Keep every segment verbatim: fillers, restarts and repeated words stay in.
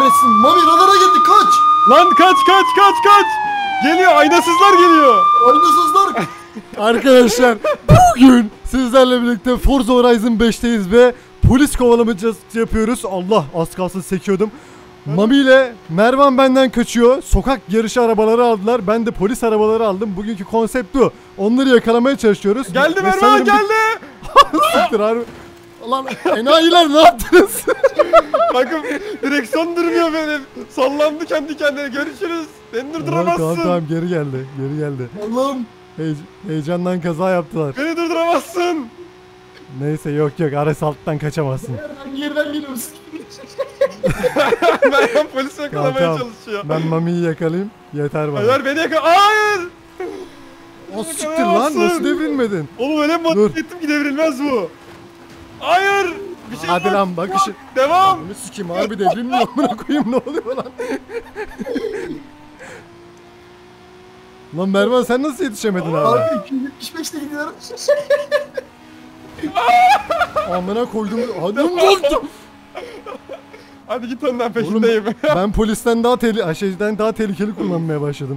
kahretsin. Mami radara girdi, kaç. Lan kaç kaç kaç kaç. Geliyor, aynasızlar geliyor. Aynasızlar. Arkadaşlar bugün sizlerle birlikte Forza Horizon beşteyiz ve polis kovalamacası yapıyoruz. Allah, az kalsın sekiyordum. Mami ile Mervan benden kaçıyor. Sokak yarışı arabaları aldılar. Ben de polis arabaları aldım. Bugünkü konsept bu. Onları yakalamaya çalışıyoruz. Geldi Ve Mervan, geldi. Siktir harbi. Lan enayiler ne yaptınız? Bakın direksiyon durmuyor benim. Sallandı kendi kendine. Görüşürüz. Beni durduramazsın. Tamam tamam, geri geldi. Geri geldi. Allah'ım. Hey, heyecandan kaza yaptılar. Beni durduramazsın. Neyse, yok yok, Ares alttan kaçamazsın. Nereden yerden geliyoruz? Mervan polis yakalamaya Tamam, tamam. çalışıyor. Ben Mami'yi yakalayayım. Yeter bana. Hayır, beni yakala. Hayır. O siktir lan, nasıl devrilmedin? Oğlum öyle mi Dur. ettim ki devrilmez bu. Hayır. Bir şey Hadi yok. lan bakışı. Devam. Bunu sikeyim, harbi devrilmiyor, amına koyayım, ne oluyor lan? Lan Mervan, sen nasıl yetişemedin abi? Abi iki yüz yetmiş beşte gidiyorum. Amına koydum. Hadi lan. Hadi git önden, peşindeyim. Ben polisten daha tehlikeli, şeyden daha tehlikeli kullanmaya başladım.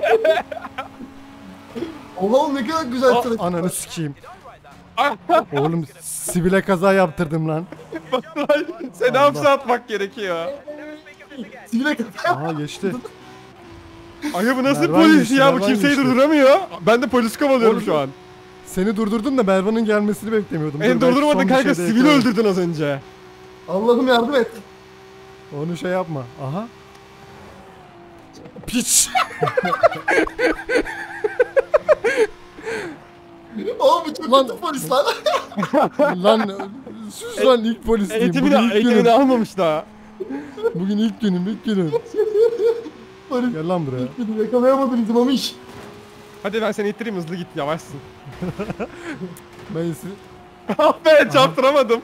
Allah'ım ne kadar güzel Aa, trafik. ananı sikeyim. Oğlum sivile kaza yaptırdım lan. Seni hapse atmak gerekiyor. Sivile kaza. Aha geçti. Ay bu nasıl Mervan polis geçti, ya, bu Mervan kimseyi geçti. durduramıyor. Ben de polis kovalıyorum Oğlum, şu an. Seni durdurdum da Mervan'ın gelmesini beklemiyordum. Beni Dur, belki durdurmadın son bir kanka, şeyde sivil yakalarım. öldürdün az önce. Allah'ım yardım et. Onu şey yapma. Aha. Piç. Abi çok Lan- kötü polis lan. Lan sus lan, ilk polis diyeyim. Eğitimini, Bugün ilk eğitimini günüm. almamış daha. Bugün ilk günüm, ilk günüm. Polis Gel lan buraya. beni yakalayamadınız Mamiş. Hadi ben seni ittireyim, hızlı git, yavaşsın. Ben isi... Ah be, çarptıramadım.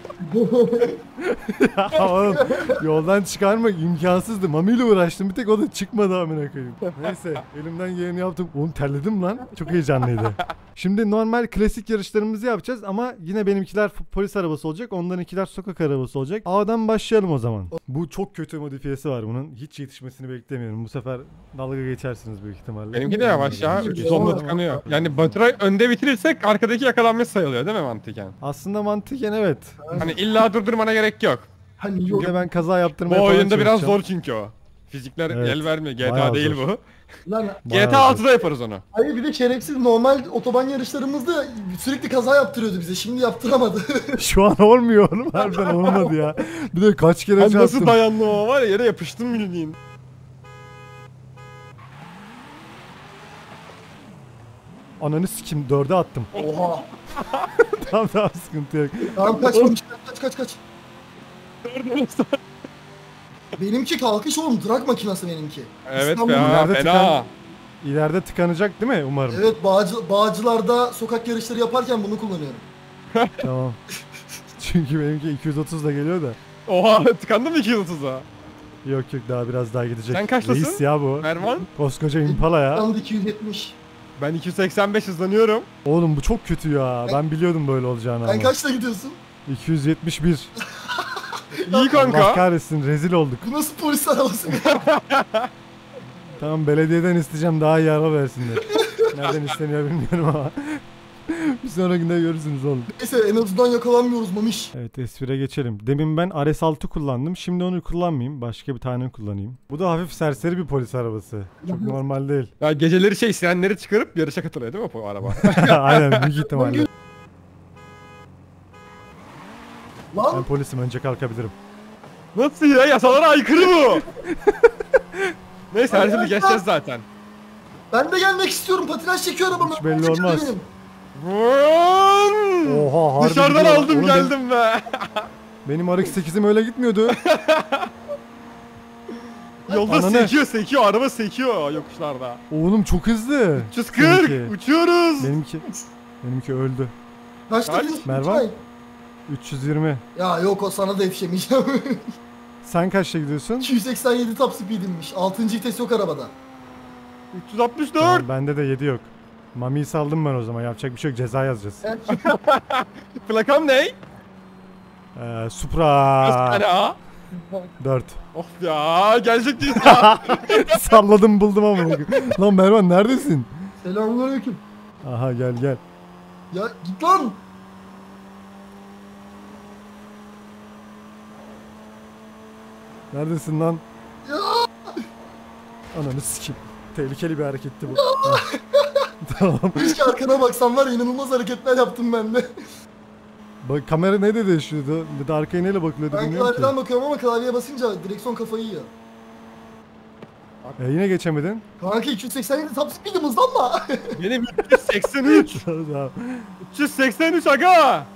Ya oğlum, yoldan çıkarmak imkansızdı. Mami ile uğraştım, bir tek o da çıkmadı amına koyayım. Neyse, elimden geleni yaptım. Oğlum terledim lan. Çok heyecanlıydı. Şimdi normal klasik yarışlarımızı yapacağız ama yine benimkiler polis arabası olacak. Onlarınkiler sokak arabası olacak. A'dan başlayalım o zaman. Bu çok kötü modifiyesi var bunun. Hiç yetişmesini beklemiyorum. Bu sefer dalga geçersiniz büyük ihtimalle. Benimki de yavaş ya, Benimki de sonunda yavaş. tıkanıyor. Yani Batıray önde bitirirsek arkadaki yakalanmış sayılıyor değil mi mantıken? Aslında mantıken evet. Hani illa durdurmana gerek yok. Hani yok. Bir de ben kaza yaptırmaya Bu falan oyunda biraz çalışacağım. zor çünkü o. Fizikler Evet, el vermiyor, G T bayağı A değil zor. bu. Lan Bayağı G T A zor. altıda yaparız onu. hayır, bir de şerefsiz normal otoban yarışlarımızda sürekli kaza yaptırıyordu bize. Şimdi yaptıramadı. Şu an olmuyor oğlum. Harbiden olmadı ya. Bir de kaç kere Ben çarptım. nasıl dayandım o var ya, yere yapıştım bildiğin. Ananı sikim, dörde attım. Oha. Tamam tamam, sıkıntı yok. Tamam kaç Mamiş, kaç kaç kaç. Benimki kalkış oğlum, drag makinası benimki. Evet İstanbul- be ha, Nerede fena. tıkan- İleride tıkanacak değil mi umarım? Evet, bağcı, bağcılarda sokak yarışları yaparken bunu kullanıyorum. Tamam. Çünkü benimki iki yüz otuzla geliyor da. Oha, tıkandı mı iki yüz otuza? Yok yok, daha biraz daha gidecek. Sen kaçtasın? Reis ya bu. Mervan? Koskoca Impala ya. Tam da iki yüz yetmiş. Ben iki yüz seksen beş hızlanıyorum. Oğlum bu çok kötü ya. Ben biliyordum böyle olacağını Sen ama. kaçta gidiyorsun? iki yüz yetmiş bir. İyi Allah kanka. kahretsin, rezil olduk. Bu nasıl polis arabası? Tamam, belediyeden isteyeceğim, daha iyi araba versinler. Nereden isteniyor bilmiyorum ama. Bir sonrakinde görürsünüz oğlum. Neyse, en azından yakalanmıyoruz Mamiş. Evet, espire geçelim. Demin ben R S altı kullandım. Şimdi onu kullanmayayım. Başka bir tane kullanayım. Bu da hafif serseri bir polis arabası. Çok normal değil. Ya geceleri şey, sirenleri çıkarıp yarışa katılıyor değil mi bu araba? Aynen, büyük ihtimalle. Ben Lan polisim, önce kalkabilirim. Nasıl ya? Yasalara aykırı bu. Neyse, her türlü geçeceğiz zaten. ben de gelmek istiyorum, patinaj çekiyor arabamı. Hiç belli olmaz. Benim. Vın! Oha, harbi Dışarıdan gidiyor. aldım Oğlum geldim be. Benim, benim R X sekizim öyle gitmiyordu. Yolda Ananı. sekiyor sekiyor, araba sekiyor yokuşlarda. Oğlum çok hızlı. üç yüz kırk Benimki. uçuyoruz. Benimki, benimki öldü. Kaçta Kaç? gidiyorsun? Mervan? üç yüz yirmi. Ya yok, o sana da yetişemeyeceğim. Sen kaçta gidiyorsun? iki yüz seksen yedi top speed'inmiş. altıncı vites yok arabada. üç yüz altmış dört. Tamam, bende de yedi yok. Mami'yi saldım ben o zaman. Yapacak bir şey yok. Ceza yazacağız. Plakam ne? Ee, Supra. Hala. dört. Of ya gelecek değil ya. Salladım buldum ama. Lan Mervan neredesin? Selamünaleyküm. Aha gel gel. Ya git lan. Neredesin lan? Ya. Ananı sikeyim. Tehlikeli bir hareketti bu. Tamam. Keşke arkana baksan var ya, inanılmaz hareketler yaptım ben de. Bak kamera ne de değişiyordu? Bir de arkaya neyle bakılıyordu Ben bilmiyorum ki. klavyeden bakıyorum ama klavyeye basınca direksiyon kafayı yiyor. E, yine geçemedin. Kanka iki yüz seksen yedi top speed'im hızlanma. Benim üç yüz seksen üç. Tamam. üç yüz seksen üç aga.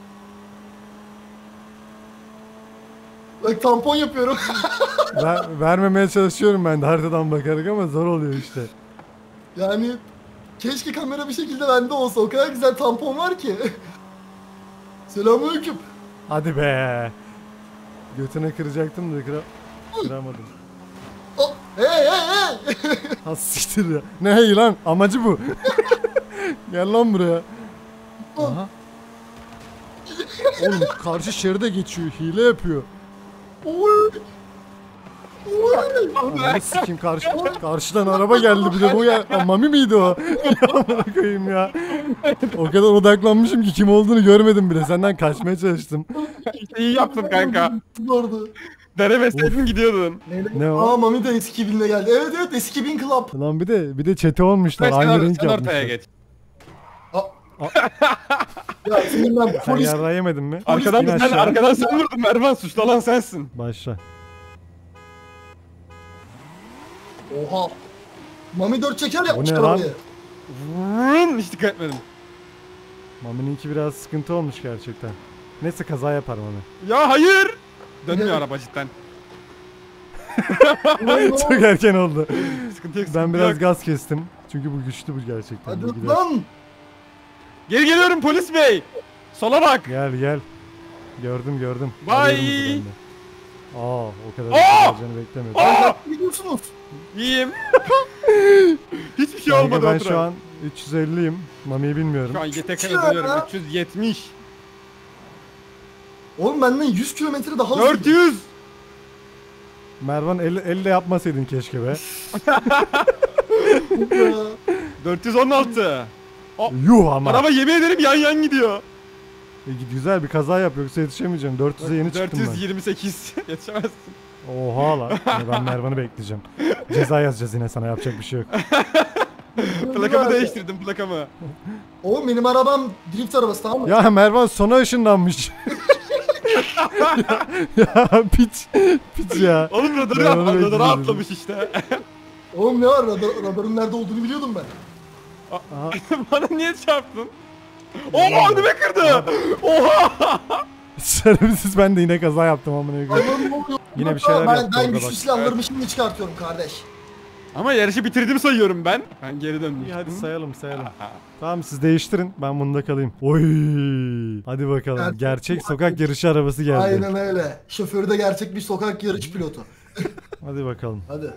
Bak tampon yapıyorum. Ver, vermemeye çalışıyorum ben de haritadan bakarak ama zor oluyor işte. Yani keşke kamera bir şekilde bende olsa. O kadar güzel tampon var ki. Selamünaleyküm. Hadi be. Götüne kıracaktım da kıra kıramadım. Oh, hey hey hey. Ha siktir ya. Ne hey lan? Amacı bu. Gel lan buraya. Aha. Oğlum karşı şeride geçiyor. Hile yapıyor. Oy. Oy. Ananı sikeyim karşı, karşıdan araba geldi bir de bu ya. Ha, Mami miydi o? Ya amına koyayım ya. O kadar odaklanmışım ki kim olduğunu görmedim bile. Senden kaçmaya çalıştım. İyi yaptın kanka. Orada. Denemeseydin gidiyordun. Ne o? Aa Mami de S iki binle geldi. Evet evet S iki bin Club. Lan bir de bir de çete olmuşlar. Sen, Aynı or- renk sen ortaya yapmışlar. geç. Ya senin ben Sen polis. yarrağı yemedin mi? Arkadan İn sen, aşağı. arkadan sen vurdun Mervan, suçlu olan sensin. Başla. Oha. Mami dört çeker yapmış O ne lan? arabayı. Vurun, hiç dikkat etmedim. Mami'ninki biraz sıkıntı olmuş gerçekten. Neyse kaza yapar Mami. Ya hayır. Dönmüyor Ne? araba cidden. Çok erken oldu. Sıkıntı yok, Ben sıkıntı biraz yok. gaz kestim. Çünkü bu güçlü bu gerçekten. Bu Hadi gider. lan. Geri geliyorum polis bey. Sola bak. Gel gel. Gördüm gördüm. Bye. Alıyorum hızı ben de. Aa o kadar Aa! olacağını beklemiyordum. Aa! Ne gidiyorsunuz? İyiyim. Hiçbir şey Kanka olmadı. ben otur. şu an üç yüz elliyim. Mami'yi bilmiyorum. Şu an Y T K'ya Ya. dönüyorum. üç yüz yetmiş. Oğlum benden yüz kilometre daha hızlı. dört yüz. Mervan elle, elle yapmasaydın keşke be. Ya. dört yüz on altı. Yuh ama. Araba yemin ederim yan yan gidiyor. E, güzel bir kaza yap yoksa yetişemeyeceğim. dört yüze yeni çıktım dört yüz yirmi sekiz. Yetişemezsin. ben. Oha lan. Yani ben Mervan'ı bekleyeceğim. Ceza yazacağız yine sana yapacak bir şey yok. Plakamı değiştirdim plakamı. Oğlum benim arabam drift arabası, tamam mı? Ya Mervan sona ışınlanmış. ya, ya piç. Piç ya. Oğlum radarı, Ben onu at, radarı bekliyordum. atlamış işte. Oğlum ne var, radar, radarın nerede olduğunu biliyordum ben. Aha. Bana niye çarptın? Oha önüme kırdı. Oha. Şerefsiz ben de yine kaza yaptım amına koyayım. Allah'ım, ne oluyor? Yine bir şeyler ben, yaptı Ben orada güçlü bak. silahlarımı şimdi çıkartıyorum kardeş. Ama yarışı bitirdim sayıyorum ben. Ben geri döndüm. İyi hadi sayalım sayalım. Tamam siz değiştirin ben bunda kalayım. Oy. Hadi bakalım. Gerçek- Gerçek sokak yarışı arabası geldi. Aynen öyle. Şoförü de gerçek bir sokak yarış pilotu. Hadi bakalım. Hadi.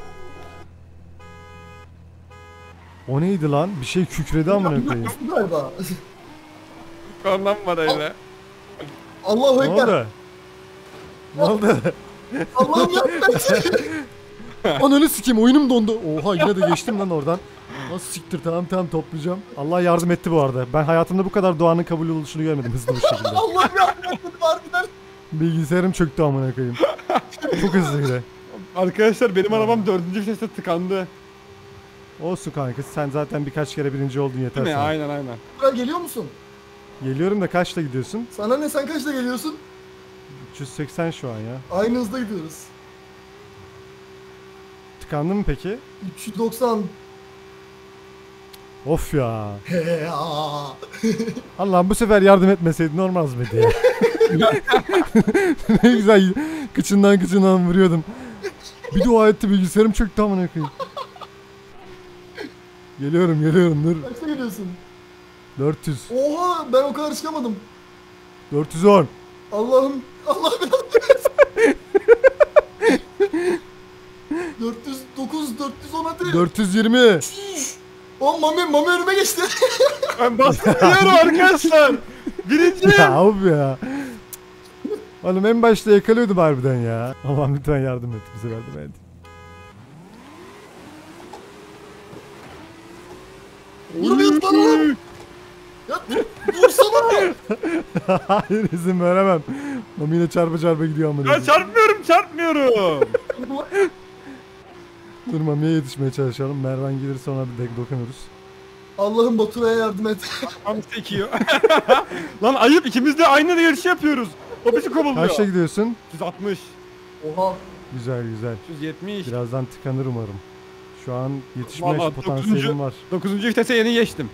O neydi lan? Bir şey kükredi amına koyayım. Galiba. Kornam var öyle. Allahu Ne Ekber. oldu? Ne oldu? Allah'ım yapma. Ananı sikeyim oyunum dondu. Oha yine de geçtim lan oradan. Nasıl siktir tamam tamam toplayacağım. Allah yardım etti bu arada. Ben hayatımda bu kadar duanın kabul oluşunu görmedim hızlı bir şekilde. Allah'ım yapma. Harbiden. Bilgisayarım çöktü amına koyayım. Çok hızlıydı. Arkadaşlar benim arabam dördüncü viteste tıkandı. Olsun kanka sen zaten birkaç kere birinci oldun yeter Değil mi? sana. Aynen aynen. Buraya geliyor musun? Geliyorum da kaçta gidiyorsun? Sana ne, sen kaçta geliyorsun? üç yüz seksen şu an ya. Aynı hızda gidiyoruz. Tıkandın mı peki? üç yüz doksan. Of ya. He aa. Allah'ım bu sefer yardım etmeseydin olmaz mıydı ya? Ne güzel kıçından kıçından vuruyordum. Bir dua etti bilgisayarım çöktü amına koyayım. Geliyorum geliyorum dur. Kaçta geliyorsun? dört yüz. Oha, ben o kadar çıkamadım. dört yüz on. Allah'ım, Allah biraz dört yüz dokuz, dört yüz on hadi. dört yüz yirmi. O Mami, Mami önüme geçti. Ben bastım diyorum arkadaşlar. Birinci. Ya abi ya. Oğlum en başta yakalıyordum harbiden ya. Allah'ım lütfen yardım et bize yardım et. Vuruyoruz lan oğlum. Ya dursana. Hayır izin veremem. Mami yine çarpa çarpa gidiyor amına. Ben çarpmıyorum çarpmıyorum. Dur Mami'ye yetişmeye çalışalım. Mervan gelirse ona bir dek dokunuruz. Allah'ım Batura'ya yardım et. Tam sekiyor. Lan ayıp, ikimiz de aynı yarışı yapıyoruz. O bizi kovalıyor. Kaçta gidiyorsun? yüz altmış. Oha. Güzel güzel. yüz yetmiş. Birazdan tıkanır umarım. Şu an yetişme Vallahi potansiyelim dokuzuncu var. dokuzuncu vitese yeni geçtim.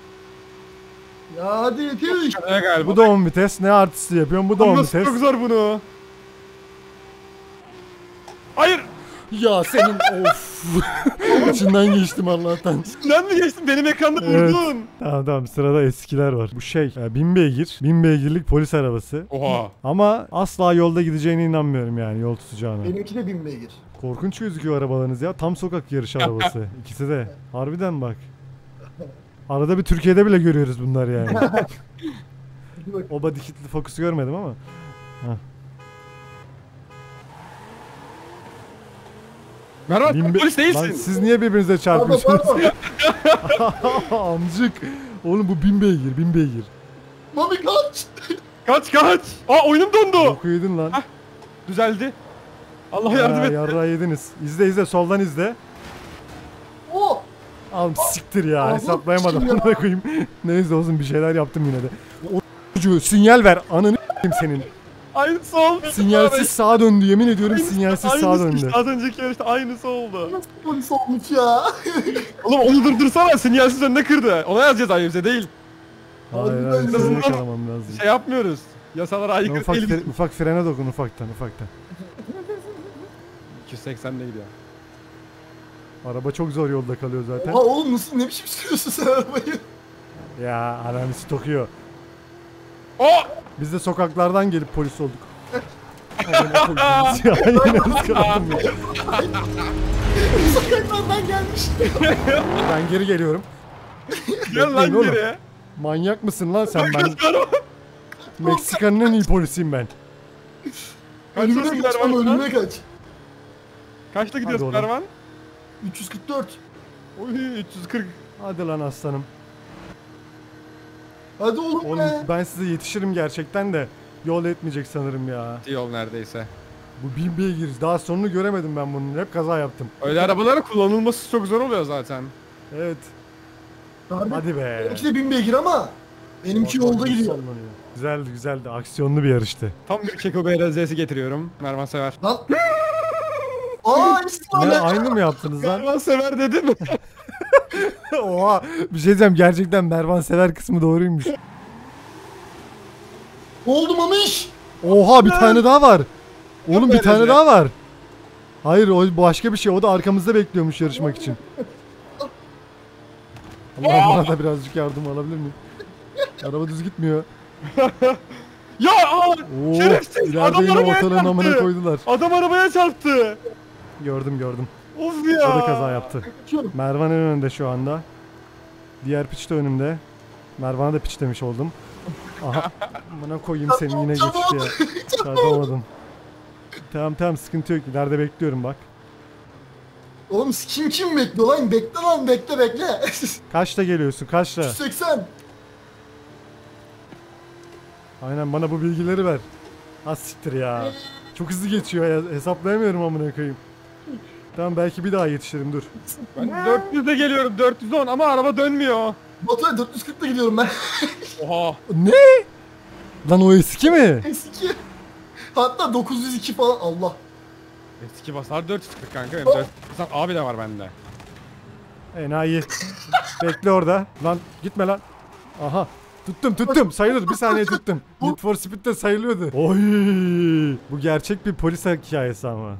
Ya hadi yetiş. Ne galiba. Bu da on vites. Ne artisti yapıyorsun? Bu da on Nasıl vites. çok zor bunu. Hayır. Ya senin of. İçinden geçtim Allah'tan. Sen mi geçtin? Benim ekranda Evet. vurdun. Tamam tamam sırada eskiler var. Bu şey e, bin beygir. Bin beygirlik polis arabası. Oha. Ama asla yolda gideceğine inanmıyorum yani yol tutacağına. Benimki de bin beygir. Korkunç gözüküyor arabalarınız ya. Tam sokak yarış arabası. İkisi de. Harbiden bak. Arada bir Türkiye'de bile görüyoruz bunlar yani. Hadi bak. O body kitli fokusu görmedim ama. Merhaba, Bin be- polis Lan değilsin. siz niye birbirinize Pardon çarpıyorsunuz? pardon. Amcık. Oğlum bu bin beygir, bin beygir. Mami kaç. Kaç kaç. Aa oyunum dondu. Boku yedin lan. Düzeldi. Allah yardım Ha, et. yarrağı yediniz. İzle izle soldan izle. Oh. Al siktir ya Ağzına hesaplayamadım sıçtım ya. amına koyayım. Neyse olsun bir şeyler yaptım yine de. O çocuğu sinyal ver ananı s**eyim senin. Aynısı oldu. Sinyalsiz sağa döndü yemin ediyorum Aynısı- sinyalsiz sağa aynısı döndü. işte, az önceki yarışta aynısı oldu. Nasıl polis olmuş ya. Oğlum onu durdursana, sinyalsiz önüne kırdı. Ona yazacağız ayrıca değil. Hayır Harbiden hayır en seni azından- yakalamam lazım. Şey yapmıyoruz. Yasalara Ya aykırı ufak, değil. fre- ufak frene dokun ufaktan ufaktan. iki yüz seksenle gidiyor. Araba çok zor yolda kalıyor zaten. Oha oğlum nasıl ne biçim sürüyorsun sen arabayı? Ya ananı tokuyor. O! Biz de sokaklardan gelip polis olduk. Amına koyayım ya yine ıskaladım ya. Sokaklardan gelmiş. Ben geri geliyorum. Gel lan Bekleyin oğlum. geriye. Manyak mısın lan sen? Ben Kaç var o? Meksika'nın en iyi polisiyim ben. Kaçtasın Ölümüne kaç lan Mervan? ölümüne kaç. Kaçta gidiyorsun Hadi oğlum. Mervan? üç yüz kırk dört. Oy üç yüz kırk. Hadi lan aslanım. Hadi oğlum, Oğlum be. ben size yetişirim gerçekten de yol etmeyecek sanırım ya. Yol neredeyse. Bu bin beygir. Daha sonunu göremedim ben bunun. Hep kaza yaptım. Öyle arabaların kullanılması çok zor oluyor zaten. Evet. Harbi. Hadi be. Benimki de bin beygir ama benimki yolda gidiyor. Sallanıyor. Güzeldi güzeldi. Aksiyonlu bir yarıştı. Tam bir Keko B R Z'si getiriyorum. Mervan sever. Lan. Aa işte Ne öyle. aynı mı yaptınız lan? Mervan sever dedim. Oha. Bir şey diyeceğim. Gerçekten Mervan sever kısmı doğruymuş. Ne oldu Mamiş? Oha bir tane daha var. Oğlum bir böyle tane şey. daha var. Hayır o başka bir şey. O da arkamızda bekliyormuş yarışmak için. Allah bana da birazcık yardım alabilir miyim? Araba düz gitmiyor. Ya aa, Oo, şerefsiz. ileride Adam yine arabaya ortalığın amına çarptı. koydular. Adam arabaya çarptı. Gördüm gördüm. Of O ya. da kaza yaptı. Kaçıyorum. Mervan en önünde şu anda. Diğer piç de önümde. Mervan'a da piç demiş oldum. Aha. Bana koyayım seni yine geçti ya. Çarpamadım. Tamam tamam sıkıntı yok. İleride bekliyorum bak. Oğlum kim kim bekliyor lan? Bekle lan bekle bekle. Kaçta geliyorsun? Kaçta? yüz seksen. Aynen bana bu bilgileri ver. Az siktir ya. Çok hızlı geçiyor ya. Hesaplayamıyorum amına koyayım. Tamam belki bir daha yetişirim dur. Ben dört yüzde geliyorum, dört yüz on ama araba dönmüyor. Baturay dört yüz kırkla gidiyorum ben. Oha. Ne? Lan o eski mi? Eski. Hatta dokuz yüz iki falan. Allah. Eski basar dört yüz kırk kanka benim. dört yüz basar abi de var bende. Enayi. Bekle orada. Lan gitme lan. Aha. Tuttum tuttum. Sayılır. Bir saniye tuttum. Need for Speed'de sayılıyordu. Oy. Bu gerçek bir polis hikayesi ama.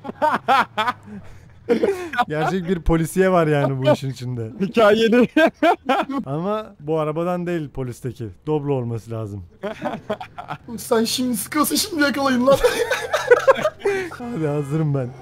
Gerçek bir polisiye var yani bu işin içinde. Hikayeli. Ama bu arabadan değil polisteki. Doblo olması lazım. Sen şimdi sıkıyorsa şimdi yakalayın lan. Hadi hazırım ben.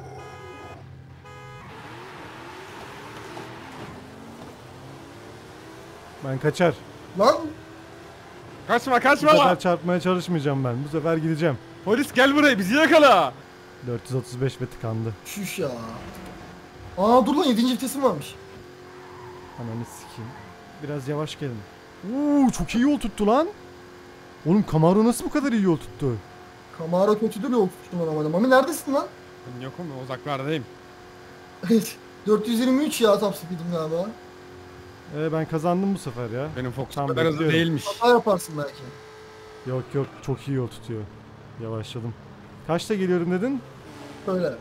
Ben kaçar. Lan. Kaçma Bu kaçma. sefer çarpmaya çalışmayacağım ben. Bu sefer gideceğim. Polis gel buraya bizi yakala. dört yüz otuz beş ve tıkandı. Şuş ya. Aa dur lan yedinci vitesim varmış. Ananı sikeyim. Biraz yavaş gelin. Oo çok iyi yol tuttu lan. Oğlum Camaro nasıl bu kadar iyi yol tuttu? Camaro kötüdür yol tuttum normalde. Mami neredesin lan? Ben yokum ya uzaklardayım. dört yüz yirmi üç ya top speed'im galiba. Ee, ben kazandım bu sefer ya. Benim Fox Tam kadar hızlı bekliyorum. değilmiş. Hata yaparsın belki. Yok yok çok iyi yol tutuyor. Yavaşladım. Kaçta geliyorum dedin? Öyle.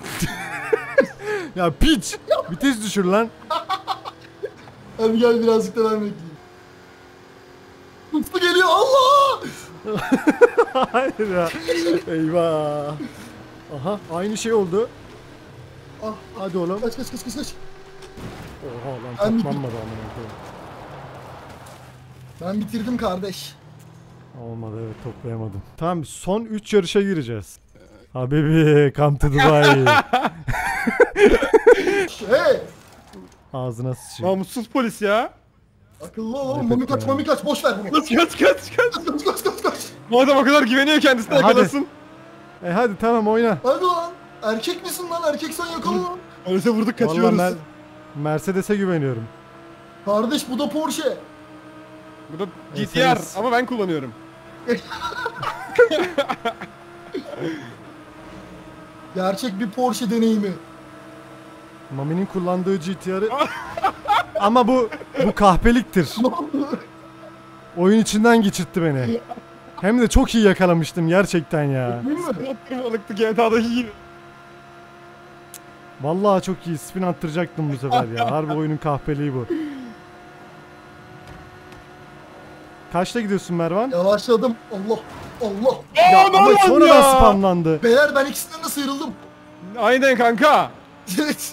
Ya piç! Vites düşür lan. Hadi gel birazcık da ben bekleyeyim. Hızlı geliyor Allah! Hayır ya. Eyvah. Aha aynı şey oldu. Ah, Hadi oğlum. kaç kaç kaç kaç kaç. Oha lan Ben- toplanmadı amına koyayım. Ben bitirdim kardeş. Olmadı evet toplayamadım. Tamam son üç yarışa gireceğiz. Habibi come to Dubai. Hey! Ağzına sıçayım. Namussuz polis ya. Akıllı ol oğlum. Evet Mami kaç ya. mami kaç. Boş ver bunu. Kaç kaç kaç kaç. Kaç kaç kaç kaç kaç. Bu adam o kadar güveniyor kendisine Hadi. yakalasın. E hadi tamam oyna. Hadi lan. Erkek misin lan? Erkeksen yakala lan. Polise vurduk Vallahi kaçıyoruz. Mer- Mercedes'e güveniyorum. Kardeş bu da Porsche. Bu da G Evet, T R evet. ama ben kullanıyorum. Gerçek bir Porsche deneyimi. Mami'nin kullandığı G T R'ı ama bu bu kahpeliktir. Ne oldu? Oyun içinden geçirtti beni. Hem de çok iyi yakalamıştım gerçekten ya. Değil mi? Attırmalıktı G T A'daki gibi. Vallahi çok iyi spin attıracaktım bu sefer ya. Harbi oyunun kahpeliği bu. Kaçta gidiyorsun Mervan? Yavaşladım. Allah. Allah. Ya Aa, ama Mervan sonradan ya! spamlandı. Beyler ben ikisinden de sıyrıldım. Aynen kanka. Evet.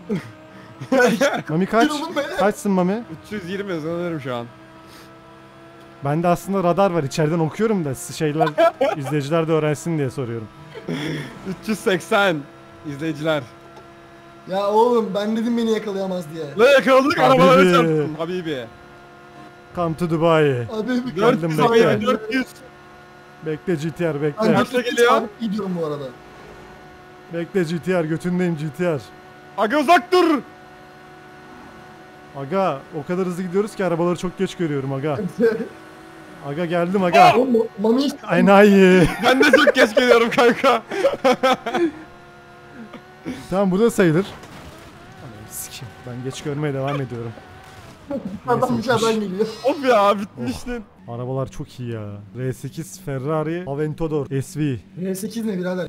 Mami kaç? Sıyrıldım beyler. Kaçsın Mami? üç yüz yirmi hızlanırım şu an. Bende aslında radar var. İçeriden okuyorum da şeyler izleyiciler de öğrensin diye soruyorum. üç yüz seksen izleyiciler. Ya oğlum ben dedim beni yakalayamaz diye. La yakaladık Habibi. arabalara çarptım Habibi. Come to Dubai. Abi bir Geldim, dört yüz bekle. Habibi dört yüz. Bekle G T R Ben bekle. Kaçta dört yüz geliyor? sabit gidiyorum bu arada. Bekle G T R götündeyim G T R. Aga uzak dur. Aga o kadar hızlı gidiyoruz ki arabaları çok geç görüyorum aga. Aga geldim aga. Oğlum Mami hiç... Enayi. Ben de çok geç geliyorum kanka. Tamam bu da sayılır. Anam sikeyim. Ben geç görmeye devam ediyorum. Adam Neyse, dışarıdan geliyor. Of ya bitmiştin. Arabalar çok iyi ya. R sekiz Ferrari Aventador S V. R sekiz ne birader?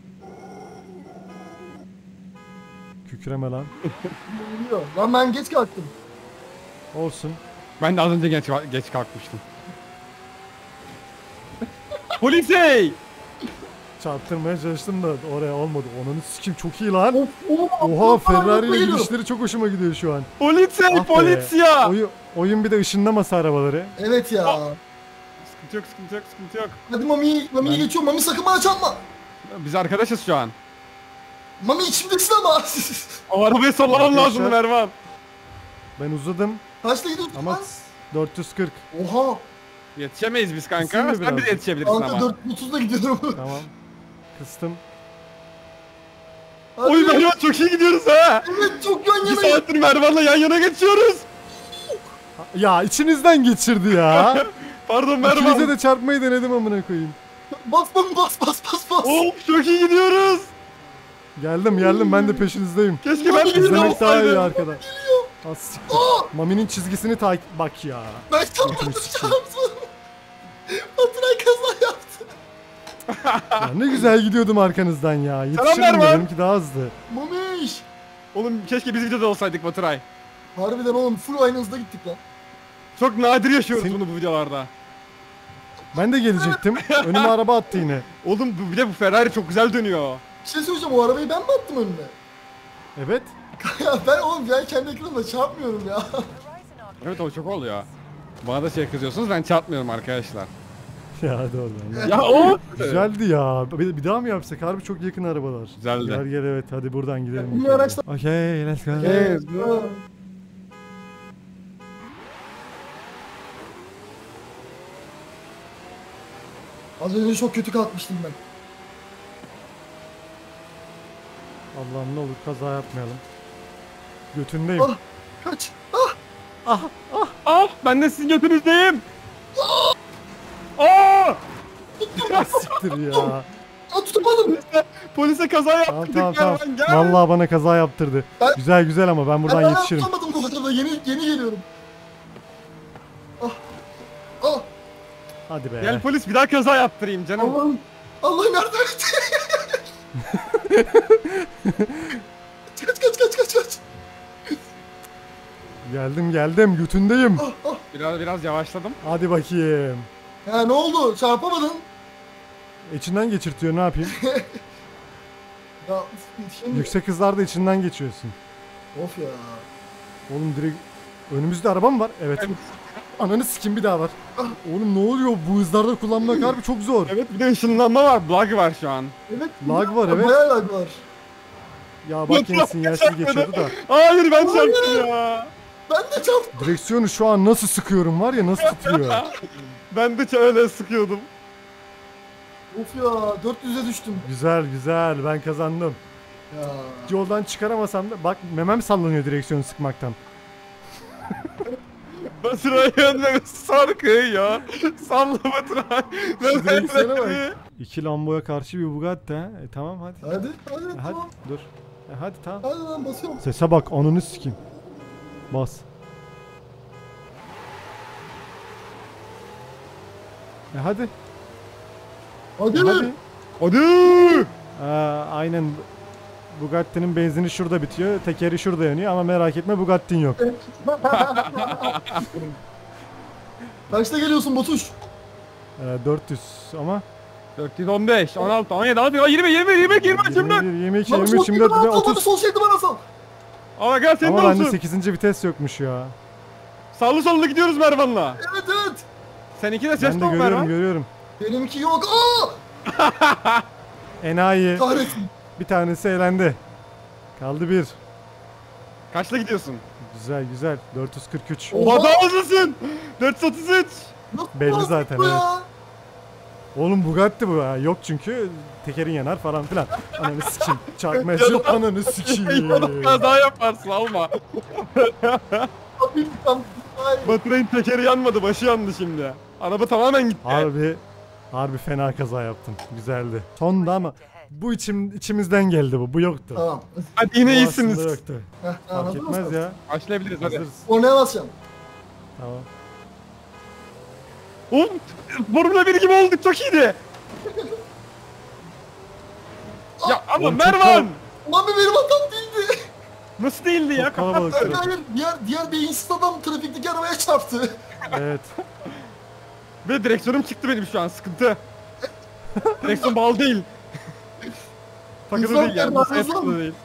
Kükreme lan. Geliyor. Lan ben geç kalktım. Olsun. Ben de az önce geç geç kalkmıştım. Polisey! Çarptırmaya çalıştım da oraya olmadı. Onun sikim çok iyi lan. Of of. Oha Ferrari ile geliyor. gidişleri çok hoşuma gidiyor şu an. Polisey! Ah be. Polizya! Oyu, oyun bir de ışınlaması arabaları. Evet ya. Sıkıntı yok sıkıntı yok sıkıntı yok. Hadi Mami'yi Mami'yi Ben- geçiyorum. Mami sakın bana çarpma. Biz arkadaşız şu an. Mami içimdesin ama. O arabayı sollamam Arkadaşlar- lazım Mervan. Ben uzadım Kaçta gidiyorsun ama lan? dört yüz kırk. Oha. Yetişemeyiz biz Kısayım kanka. mı Sen biraz? bize yetişebilirsin Kanka ama. dört yüz otuzda gidiyorum. Tamam. Kıstım. Hadi. Oy Mervan çok iyi gidiyoruz ha. Evet çok yan Bir yanayız. saattir Mervan'la yan yana geçiyoruz. Ya içinizden geçirdi ya. Pardon İkinize Mervan. de çarpmayı denedim amına koyayım. Bas Mami bas bas bas bas. Of çok iyi gidiyoruz. Geldim geldim ben de peşinizdeyim. Keşke ben de İzlemek daha iyi olsaydım. arkada. Az siktir. Mami'nin çizgisini takip bak ya. Ben çarpmadım çarptım. Baturay kaza yaptı. Ya ne güzel gidiyordum arkanızdan ya. Yetişirdim Mervan. dedim ki daha hızlı. Mamiş. Oğlum keşke biz videoda olsaydık Baturay. Harbiden oğlum full aynı hızda gittik lan. Çok nadir yaşıyoruz Sen- bunu bu videolarda. Ben de gelecektim. Önüme araba attı yine. Oğlum bu, bir de bu Ferrari çok güzel dönüyor. Bir şey söyleyeceğim o arabayı ben mi attım önüne? Evet. Ya ben oğlum ben kendi ekranımda çarpmıyorum ya. Evet o çok oluyor. Bana da şey kızıyorsunuz ben çarpmıyorum arkadaşlar. Ya hadi oradan. Ya o Güzeldi ya. Bir, bir daha mı yapsak? Harbi çok yakın arabalar. Güzeldi. Gel gel evet hadi buradan gidelim. Bu araçlar- Okey let's go. Evet. Az önce çok kötü kalkmıştım ben. Allah'ım ne olur kaza yapmayalım. Götündeyim. Ah, kaç. Ah, Ah Ah ben de sizin götünüzdeyim. Aa! siktir ya. ah tutamadım. Polise kaza Tamam yaptırdık tamam tamam. Mervan, gel. Vallahi bana kaza yaptırdı. Ben- Güzel güzel ama ben buradan Ben yetişirim. tutamadım bu sırada. Yeni, yeni geliyorum. Ah, ah, Hadi be. Gel polis bir daha kaza yaptırayım canım. Allah'ım. Allah'ım yardım et. kaç kaç kaç kaç kaç. Geldim geldim götündeyim. Ah, ah. Biraz biraz yavaşladım. Hadi bakayım. Ha ne oldu? Çarpamadın. İçinden geçirtiyor ne yapayım? Ya yetişemiyorum. Yüksek hızlarda içinden geçiyorsun. Of ya. Oğlum direkt önümüzde araba mı var? Evet. Ananı sikim bir daha var. Oğlum ne oluyor bu hızlarda kullanmak harbi çok zor. Evet bir de ışınlanma var. Bug var şu an. Evet. Lag var, evet. Bayağı lag var. Ya bak yine sinyalsiz geçiyordu da. Hayır ben Hayır. çarptım ya. Ben de çarptım. Direksiyonu şu an nasıl sıkıyorum var ya nasıl titriyor. Ben de öyle sıkıyordum. Of ya dört yüze düştüm. Güzel güzel ben kazandım. Ya. Yoldan çıkaramasam da bak memem sallanıyor direksiyonu sıkmaktan. Batıray'ın memesi sarkıyor ya. Salla Batıray. Şu direksiyona bak. İki Lambo'ya karşı bir Bugatti ha. E tamam hadi. Hadi hadi E, hadi tamam. dur. E, hadi tamam. Hadi lan basıyorum. Sese bak ananı sikim. Bas. E hadi. Hadi. E, hadi. Hadi. Aa, aynen Bugatti'nin benzini şurada bitiyor. Tekeri şurada yanıyor ama merak etme Bugatti'nin yok. Kaçta geliyorsun Batuş? Ee, dört yüz ama dört yüz on beş, on altı, on yedi, on sekiz, yirmi, yirmi, yirmi, yirmi, şimdi. yirmi bir, yirmi iki, Lan yirmi sol üç, yirmi şeridi dört, bana sal. Hadi otuz. sol şeridi bana sal. Ama gel senin de Ama bende olsun. sekizinci vites yokmuş ya. Sağlı sollu gidiyoruz Mervan'la. Evet evet. Seninki de ses Ben de ton görüyorum Mervan. görüyorum. Benimki yok. Aa! Enayi. Kahretsin. Bir tanesi elendi. Kaldı bir. Kaçla gidiyorsun? Güzel güzel. dört yüz kırk üç. Oha! Oha daha hızlısın. dört yüz otuz üç. Nasıl Belli bastık zaten, bu evet. ya? Oğlum Bugatti bu ha. Yok çünkü tekerin yanar falan filan. Ananı sikeyim. Çarpmaya çık. Ananı sikeyim. Kaza yaparsın alma. Abi, tam- Ay. Batıray'ın tekeri yanmadı, başı yandı şimdi. Araba tamamen gitti. Harbi harbi fena kaza yaptın. Güzeldi. Sonda ama bu içim içimizden geldi bu. Bu yoktu. Tamam. Hadi Bu yine aslında iyisiniz. yoktu. Heh, tamam, Fark hazır etmez mısın? ya. Başlayabiliriz hadi. Hazırız. Kornaya basacağım. Tamam. Oğlum Formula bir gibi olduk, çok iyiydi. Ya ama Oğlum çok Mervan! Ulan bir benim hatam değildi. Nasıl değildi ya? Çok kalabalık Hayır, trafik. hayır. Diğer, diğer beyinsiz adam trafikteki arabaya çarptı. Evet. Ve direksiyonum çıktı benim şu an, sıkıntı. Direksiyon bağlı değil. Takılı İnsan değil yani, ya, masaya insan. takılı değil.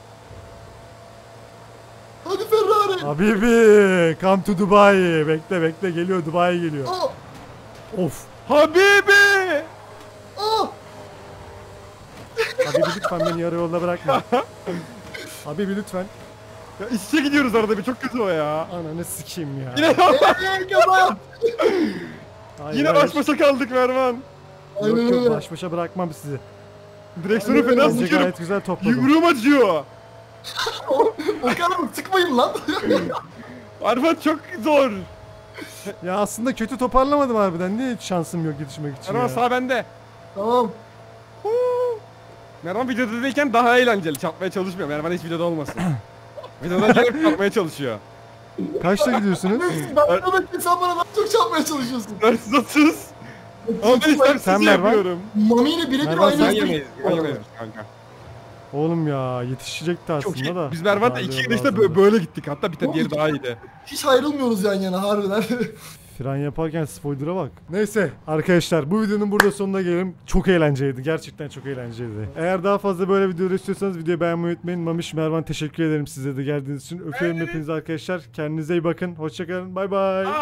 Hadi Ferrari. Habibi, come to Dubai. Bekle bekle geliyor Dubai geliyor. Aa, Of. Habibi! aa. Habibi lütfen beni yarı yolda bırakma. Habibi lütfen. Ya iç içe gidiyoruz arada bir, çok kötü o ya. Ananı sikeyim ya. Yine Eee kaza yap. Hayır, yine hayır. baş başa kaldık Mervan. Yok Aynen yok öyle. baş başa bırakmam sizi. Direksiyonu Aynen fena öyle. Bence sıkıyorum. gayet güzel topladım. Yumruğum acıyor. O kadar mı? Sıkmayın lan. Araba çok zor. Ya aslında kötü toparlamadım harbiden. Niye hiç şansım yok yetişmek için Mervan ya? sağ bende. Tamam. Huu. Mervan videoda değilken daha eğlenceli. Çarpmaya çalışmıyor. Mervan hiç videoda olmasın. Videoda hep çarpmaya çalışıyor. Kaçta gidiyorsunuz? Ben demek ki sen bana daha çok çarpmaya çalışıyorsun. dört yüz otuz. Ama ben istemsiz Sen Mervan. yapıyorum. Mami ile birebir Mervan, aynı sen Sen hızda yemeyiz. gidiyor. Sen yemeyiz kanka. Oğlum ya yetişecekti Çok iyi. aslında da. Biz Mervan'da Daha iki yol yarışta lazımdı. bö- böyle gittik. Hatta bir tane diğeri daha iyiydi. Hiç ayrılmıyoruz yan yana harbiden. Fren yaparken spoiler'a bak. Neyse arkadaşlar bu videonun burada sonuna gelelim. Çok eğlenceliydi. Gerçekten çok eğlenceliydi. Eğer daha fazla böyle videolar istiyorsanız videoyu beğenmeyi unutmayın. Mamiş, Mervan teşekkür ederim size de geldiğiniz için. Öpüyorum hepinizi arkadaşlar. Kendinize iyi bakın. Hoşçakalın. Bay bay.